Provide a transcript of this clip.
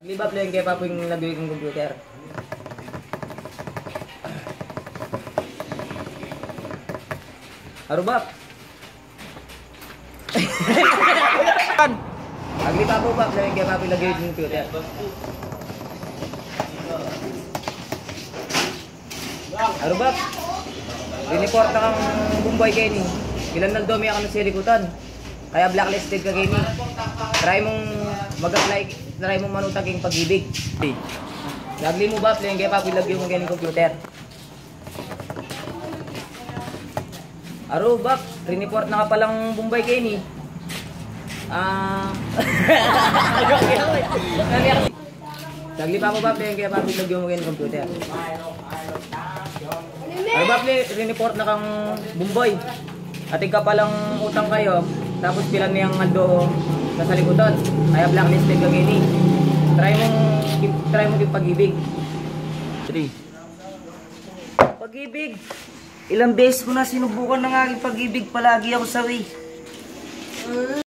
Libab lang kaya pa po yung nabili kong computer. Arubap. Agli pa po lang kaya pa po yung nabili kong computer. Arubap. Report na kang Bumboy Kenny. Ilan nang domi ako ng sirikutan. Kaya blacklisted ka Kenny. Try mong mag-apply, try mong manutag yung pag-ibig. Lagli mo ba, play kaya papilagyo mo ganyan computer. Aro, bak, rineport na ka palang Bombay Kenny. Lagli pa mo ba, play kaya papilagyo mo ganyan computer. Aro ba, play, rineport na kang Bombay. Ating ka palang utang kayo, tapos pilan niyang aldo sa likutan. Kaya blacklisted ka Kenny. Try mo yung pag-ibig. 3. Pag-ibig. Ilang beses ko na sinubukan ng aking pag-ibig, palagi ako sawi.